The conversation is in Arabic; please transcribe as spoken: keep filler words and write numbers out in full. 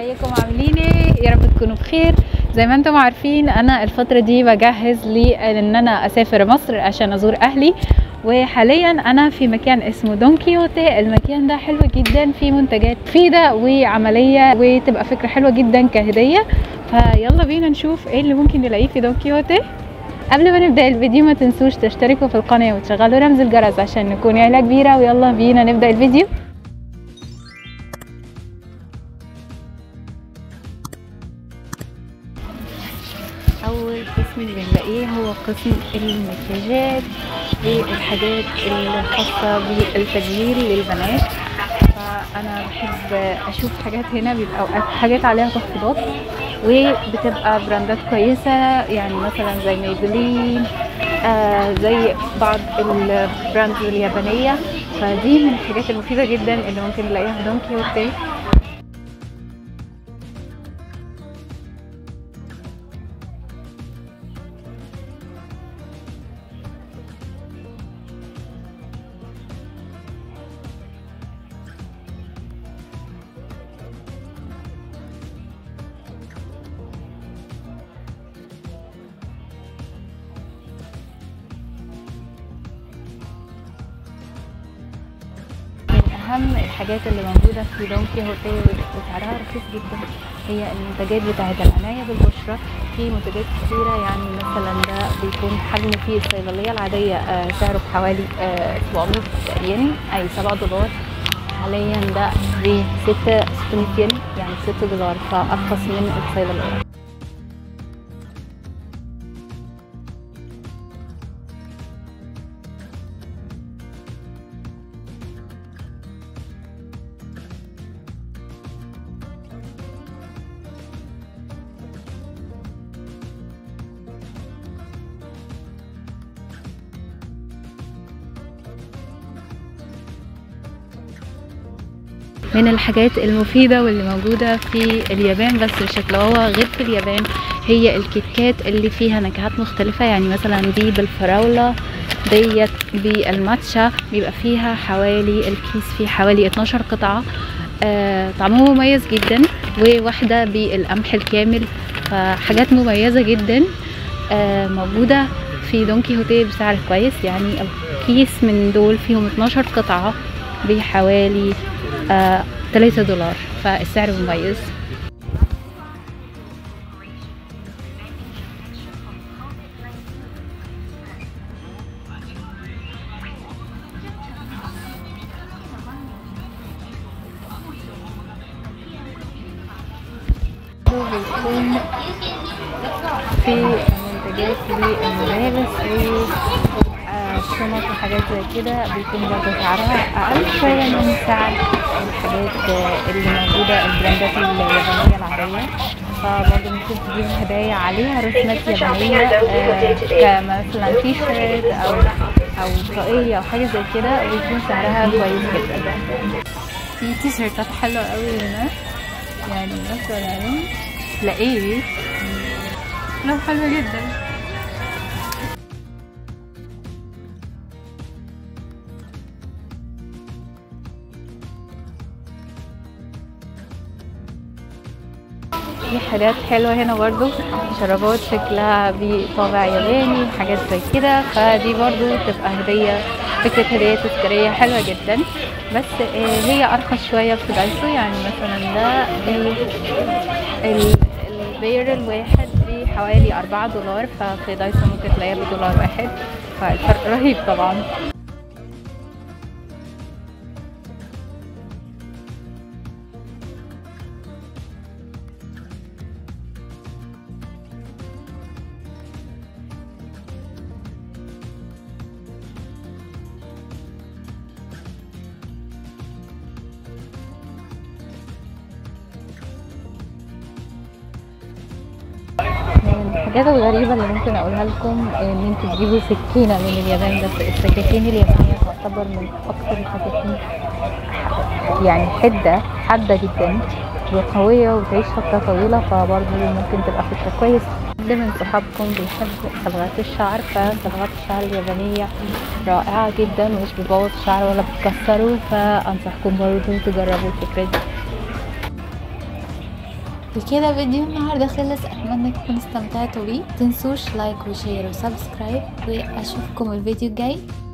ازيكم عاملين ايه؟ يا رب تكونوا بخير. زي ما انتم عارفين انا الفتره دي بجهز لان انا اسافر مصر عشان ازور اهلي، وحاليا انا في مكان اسمه دون كيهوتي. المكان ده حلو جدا، فيه منتجات مفيده وعمليه وتبقى فكره حلوه جدا كهديه. فيلا بينا نشوف ايه اللي ممكن نلاقيه في دون كيهوتي. قبل ما نبدا الفيديو ما تنسوش تشتركوا في القناه وتشغلوا رمز الجرس عشان نكون عيله كبيره. ويلا بينا نبدا الفيديو. اول قسم اللي بنلاقيه هو قسم المكياجات والحاجات الخاصه بالتجميل للبنات. فانا بحب اشوف حاجات هنا، بيبقى اوقات حاجات عليها تخفيضات وبتبقى براندات كويسه، يعني مثلا زي ميبلين، آه زي بعض البراندز اليابانيه. فدي من الحاجات المفيده جدا اللي ممكن نلاقيها في دون كيهوتي. اهم الحاجات اللي موجوده في دون كيهوتي وسعرها رخيص جدا هي المنتجات بتاعه العنايه بالبشره. في منتجات كتيره، يعني مثلا ده بيكون حجم في الصيدليه العاديه آه سعره بحوالي آه سبعمية ين اي سبعة دولار. حاليا ده ب ستمية ين يعني ستة دولار، فارخص من الصيدليه. من الحاجات المفيدة واللي موجودة في اليابان بس شكلها غير في اليابان هي الكيكات اللي فيها نكهات مختلفة. يعني مثلا دي بالفراولة، ديت بالماتشا، بيبقى فيها حوالي الكيس فيه حوالي اتناشر قطعة. آه طعمه مميز جدا، وواحدة بالقمح الكامل. فحاجات مميزة جدا آه موجودة في دون كيهوتي بسعر كويس. يعني الكيس من دول فيهم اتناشر قطعة بحوالي آه تلاتة دولار، فالسعر مميز. بيكون في منتجات للملابس والشنط وحاجات زي كده، بيكون برضه سعرها أقل شوية من سعر الحاجات اللي موجودة البراندات اليابانية العادية. فبرضه ممكن تجيب هدايا عليها رسومات يابانية آه كمثلا تي شيرت أو أو طاقية أو حاجة زي كده، ويكون سعرها كويس جدا. في تي شيرتات حلوة أوي هنا، يعني مثلا تلاقيه لو حلوة جدا. في حاجات حلوة هنا برضو، شرابات شكلها بطابع ياباني، حاجات زي كده. فدي برضو تبقى هدية، فكرة هدية تذكارية حلوة جدا. بس هي أرخص شوية في دايسو. يعني مثلا ده البير الواحد بحوالي أربعة دولار، ففي دايسو ممكن تلاقيها بدولار واحد، فالفرق رهيب طبعا. الحاجات الغريبة اللي ممكن اقولها لكم ان انتوا تجيبوا سكينة من اليابان. بس السكاكين اليابانية تعتبر من اكثر السكاكين يعني حدة حادة جدا وقوية وتعيش فترة طويلة، فبرضه ممكن تبقى فكرة كويسة. حد من صحابكم بيحب صبغات الشعر، فصبغات الشعر اليابانية رائعة جدا ومش بتبوظ الشعر ولا بتكسره، فانصحكم برضه تجربوا الفكرة دي. بكده فيديو النهارده خلص، اتمنى تكونوا استمتعتوا بيه. متنسوش لايك وشير وسبسكرايب، واشوفكم الفيديو الجاي.